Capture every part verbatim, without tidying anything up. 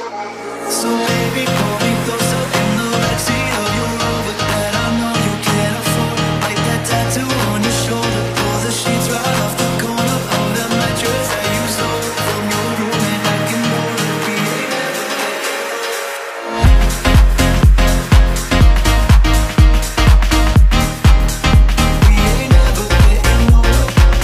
So baby, pull me closer in the backseat of your Rover that I know you can't afford. Like that tattoo on your shoulder, pull the sheets right off the corner of that mattress that you stole from your roommate back in Boulder. We ain't never We ain't never getting older.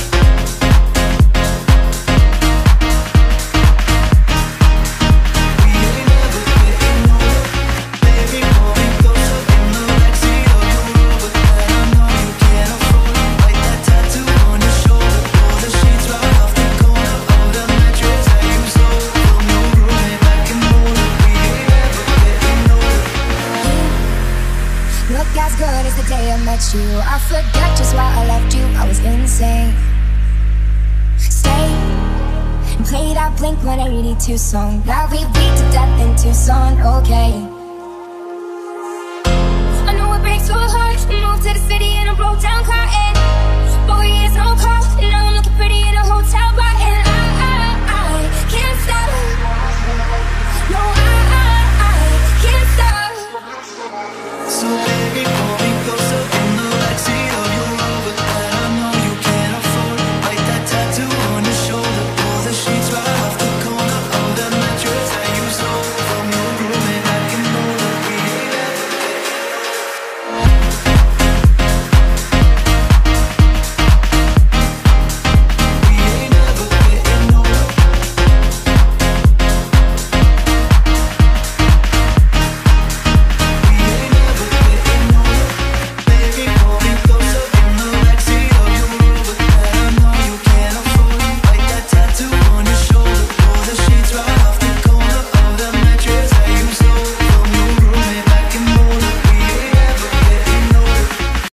We ain't never getting older. Baby, pull me closer in the backseat of your Rover that I know you can't afford. Like that tattoo on your shoulder, pull the sheets right off the corner of that mattress that you stole from your roommate back in Boulder. We ain't never getting older. Look as good as the day I met you. I forget just why I left you, I was insane. Stay and play that Blink one eighty-two song that we beat to death in Tucson, okay. I know it breaks your heart. Moved to the city in a broke down car, and four years no car.